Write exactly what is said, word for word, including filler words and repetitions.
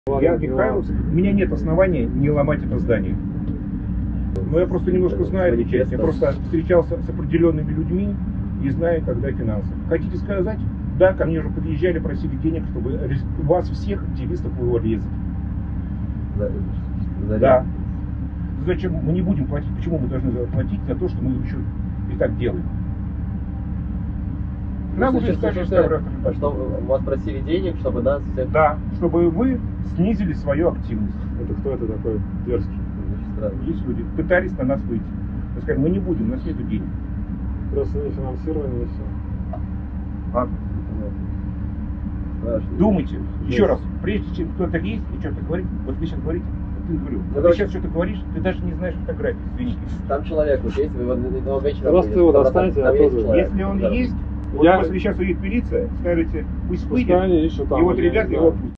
Я Михайлов, у меня нет основания не ломать это здание. Но я просто немножко знаю эти части. Я просто встречался с определенными людьми и знаю, когда финансы. Хотите сказать? Да, ко мне уже подъезжали, просили денег, чтобы вас всех активистов его резать. За, за да. Зачем мы не будем платить? Почему мы должны платить за то, что мы еще и так делаем? Нам уже скажут, что, что вас просили денег, чтобы нас всех... Да, чтобы вы снизили свою активность. Это кто это такой дерзкий? Есть люди, пытались на нас выйти. Мы сказали, мы не будем, у нас нет денег. Просто не финансирование и все. А? Думайте, еще раз, прежде чем кто-то есть и что-то говорит, вот вы сейчас говорите, ты говорю, ну, ты давай. Сейчас что-то говоришь, ты даже не знаешь фотографии, извините. Там человек вот есть, вы его вечером... Просто его достаньте, а тоже... Если он да. есть, вот Я... если сейчас уедет милиция, скажете, пусть выйдет, они ищут там, и вот ребята его пустят.